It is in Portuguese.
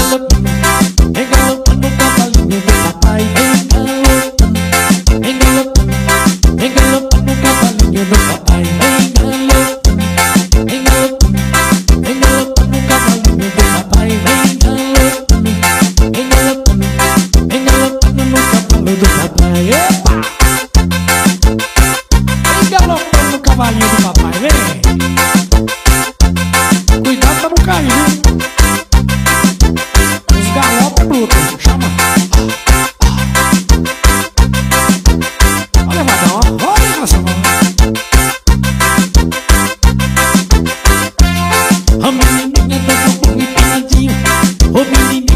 engalopando o cavalinho do papai. Engalopando, engalopando o cavalinho do papai. Engalopando, engalopando o cavalinho do papai. Engalopando, engalopando no cavalo do papai. Epa! Engalopando o cavalinho do papai, vem! Cuidado pra não cair, viu? Os galopes brutos, chama! Olha, levadão, ó! Olha essa mão! A menininha dança com empinadinho. Ô menininha